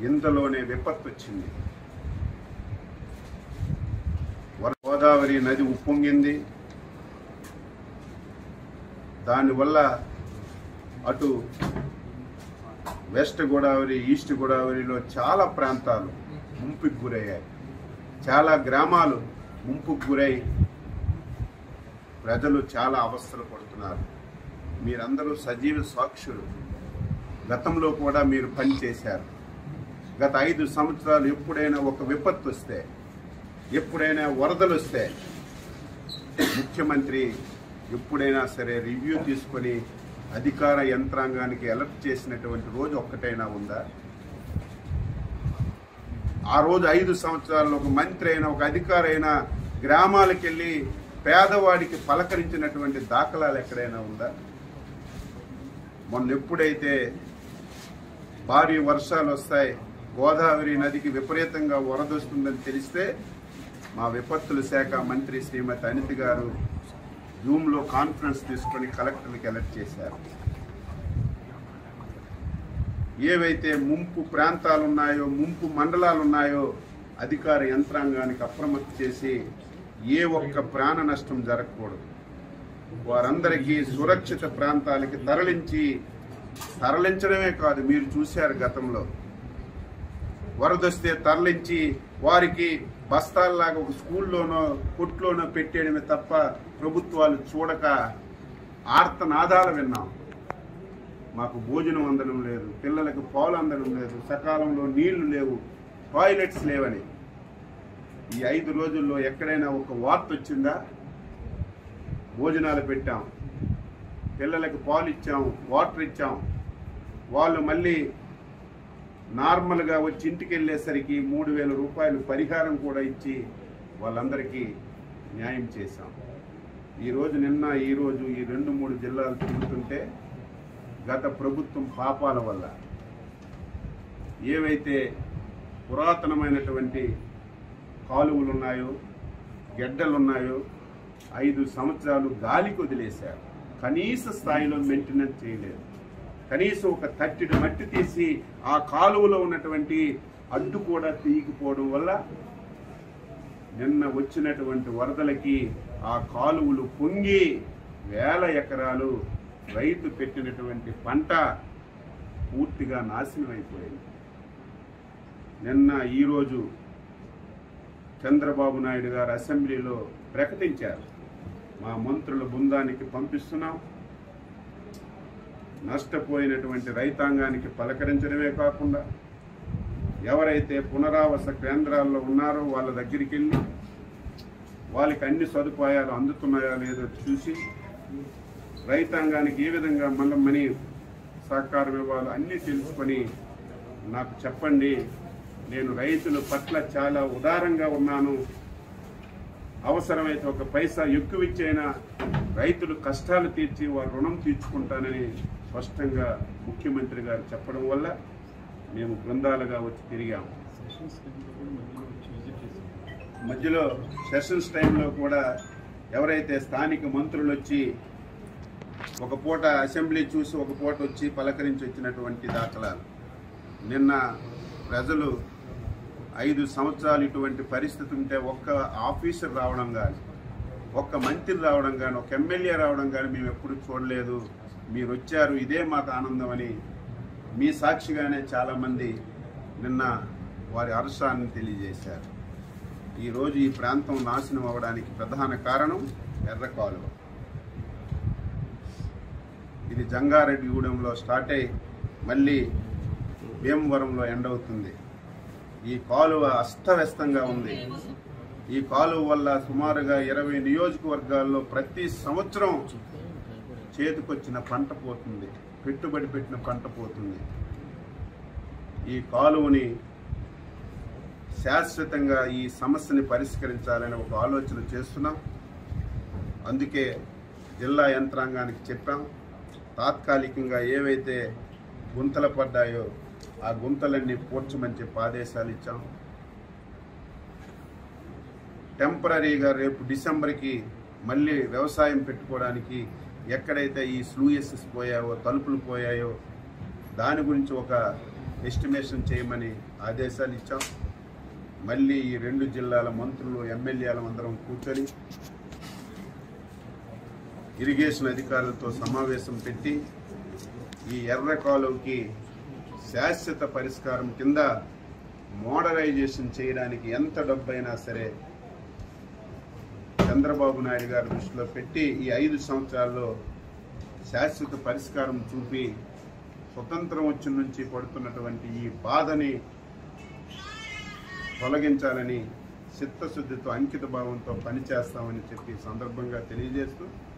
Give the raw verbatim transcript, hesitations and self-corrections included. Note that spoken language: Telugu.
ఇంతలోనే విపత్తు వచ్చింది. గోదావరి నది ఉప్పొంగింది. దానివల్ల అటు వెస్ట్ గోదావరి, ఈస్ట్ గోదావరిలో చాలా ప్రాంతాలు ముంపుకు గురయ్యాయి. చాలా గ్రామాలు ముంపుకు గురై ప్రజలు చాలా అవస్థలు పడుతున్నారు. మీరందరూ సజీవ సాక్షులు. గతంలో కూడా మీరు పనిచేశారు. గత ఐదు సంవత్సరాలు ఎప్పుడైనా ఒక విపత్తు వస్తే, ఎప్పుడైనా వరదలు వస్తే ముఖ్యమంత్రి ఎప్పుడైనా సరే రివ్యూ తీసుకొని అధికార యంత్రాంగానికి అలర్ట్ చేసినటువంటి రోజు ఒక్కటైనా ఉందా? ఆ రోజు ఐదు సంవత్సరాల్లో ఒక మంత్రి అయినా, ఒక అధికారి అయినా గ్రామాలకు వెళ్ళి పేదవాడికి పలకరించినటువంటి దాఖలాలు ఎక్కడైనా ఉందా? మొన్న ఎప్పుడైతే భారీ వర్షాలు వస్తాయి, గోదావరి నదికి విపరీతంగా వరద వస్తుందని తెలిస్తే మా విపత్తుల శాఖ మంత్రి శ్రీమతి అనిత గారు జూమ్లో కాన్ఫరెన్స్ తీసుకొని కలెక్టర్కి అలర్ట్ చేశారు. ఏవైతే ముంపు ప్రాంతాలు ఉన్నాయో, ముంపు మండలాలు ఉన్నాయో అధికార యంత్రాంగానికి అప్రమత్తం చేసి ఏ ఒక్క ప్రాణ నష్టం జరగకూడదు, వారందరికీ సురక్షిత ప్రాంతాలకి తరలించి, తరలించడమే కాదు, మీరు చూశారు గతంలో వరదొస్తే తరలించి వారికి బస్తాల్లాగా ఒక స్కూల్లోనో కొట్లోనో పెట్టేయడమే తప్ప ప్రభుత్వాలు చూడక ఆర్తనాదాలు విన్నాం. మాకు భోజనం అందడం లేదు, పిల్లలకు పాలు అందడం లేదు, సకాలంలో నీళ్లు లేవు, టాయిలెట్స్ లేవని. ఈ ఐదు రోజుల్లో ఎక్కడైనా ఒక వార్త వచ్చిందా? భోజనాలు పెట్టాం, పిల్లలకు పాలు ఇచ్చాం, వాటర్ ఇచ్చాం, వాళ్ళు మళ్ళీ నార్మల్గా వచ్చి ఇంటికి వెళ్ళేసరికి మూడు వేల రూపాయలు పరిహారం కూడా ఇచ్చి వాళ్ళందరికీ న్యాయం చేశాం. ఈరోజు నిన్న ఈరోజు ఈ రెండు మూడు జిల్లాలు తిరుగుతుంటే గత ప్రభుత్వం పాపాల వల్ల ఏవైతే పురాతనమైనటువంటి కాలువలు ఉన్నాయో, గెడ్డలు ఉన్నాయో ఐదు సంవత్సరాలు గాలికి వదిలేశారు. కనీస స్థాయిలో మెయింటెనెన్స్ చేయలేదు. కనీసం ఒక తట్టిడి మట్టి తీసి ఆ కాలువలో ఉన్నటువంటి అడ్డు కూడా తీయకపోవడం వల్ల నిన్న వచ్చినటువంటి వరదలకి ఆ కాలువలు పొంగి వేల ఎకరాలు రైతు పెట్టినటువంటి పంట పూర్తిగా నాశనం అయిపోయింది. నిన్న ఈరోజు చంద్రబాబు నాయుడు గారు అసెంబ్లీలో ప్రకటించారు, మా మంత్రుల బృందానికి పంపిస్తున్నాం, నష్టపోయినటువంటి రైతాంగానికి పలకరించడమే కాకుండా ఎవరైతే పునరావాస కేంద్రాల్లో ఉన్నారో వాళ్ళ దగ్గరికి వెళ్ళి వాళ్ళకి అన్ని సదుపాయాలు అందుతున్నాయో లేదో చూసి రైతాంగానికి ఏ విధంగా మళ్ళీ మనీ సహకారం ఇవ్వాలో అన్నీ తెలుసుకొని నాకు చెప్పండి, నేను రైతుల పట్ల చాలా ఉదారంగా ఉన్నాను, అవసరమైతే ఒక పైసా ఎక్కువ ఇచ్చైనా రైతులు కష్టాలు తీర్చి వారి రుణం తీర్చుకుంటానని స్పష్టంగా ముఖ్యమంత్రి గారు చెప్పడం వల్ల మేము బృందాలుగా వచ్చి తిరిగాము. మధ్యలో సెషన్స్ టైంలో కూడా ఎవరైతే స్థానిక మంత్రులు వచ్చి ఒక పూట అసెంబ్లీ చూసి ఒక పూట వచ్చి పలకరించి వచ్చినటువంటి దాఖలాలు. నిన్న ప్రజలు ఐదు సంవత్సరాలు ఇటువంటి పరిస్థితి ఉంటే ఒక్క ఆఫీసర్ రావడం కానీ, ఒక్క మంత్రి రావడం కానీ, ఒక ఎమ్మెల్యే రావడం కానీ మేము ఎప్పుడు చూడలేదు. మీరు వచ్చారు, ఇదే మాకు ఆనందం అని మీ సాక్షిగానే చాలామంది నిన్న వారి హర్షాన్ని తెలియజేశారు. ఈరోజు ఈ ప్రాంతం నాశనం అవ్వడానికి ప్రధాన కారణం ఎర్ర కాలువ. ఇది జంగారెడ్డిగూడెంలో స్టార్ట్ అయ్యి మళ్ళీ భీమవరంలో ఎండ్ అవుతుంది. ఈ కాలువ అస్తవ్యస్తంగా ఉంది. ఈ కాలువ వల్ల సుమారుగా ఇరవై నియోజకవర్గాల్లో ప్రతి సంవత్సరం చేతికొచ్చిన పంట పోతుంది, పెట్టుబడి పెట్టిన పంట పోతుంది. ఈ కాలువని శాశ్వతంగా ఈ సమస్యని పరిష్కరించాలని ఒక ఆలోచన చేస్తున్నాం. అందుకే జిల్లా యంత్రాంగానికి చెప్పాం, తాత్కాలికంగా ఏవైతే గుంతలు పడ్డాయో ఆ గుంతలన్నీ పూడ్చమని చెప్పి ఆదేశాలు ఇచ్చాం. టెంపరీగా రేపు డిసెంబర్కి మళ్ళీ వ్యవసాయం పెట్టుకోవడానికి ఎక్కడైతే ఈ స్లూయసెస్ పోయాయో, తలుపులు పోయాయో దాని గురించి ఒక ఎస్టిమేషన్ చేయమని ఆదేశాలు ఇచ్చాం. మళ్ళీ ఈ రెండు జిల్లాల మంత్రులు ఎమ్మెల్యేలు అందరం కూర్చొని ఇరిగేషన్ అధికారులతో సమావేశం పెట్టి ఈ ఎర్ర కాలువకి శాశ్వత పరిష్కారం కింద మోడరైజేషన్ చేయడానికి ఎంత డబ్బైనా సరే చంద్రబాబు నాయుడు గారి దృష్టిలో పెట్టి ఈ ఐదు సంవత్సరాల్లో శాశ్వత పరిష్కారం చూపి స్వతంత్రం వచ్చిన నుంచి పడుతున్నటువంటి ఈ బాధని తొలగించాలని చిత్తశుద్ధితో అంకిత భావంతో పనిచేస్తామని చెప్పి సందర్భంగా తెలియజేస్తూ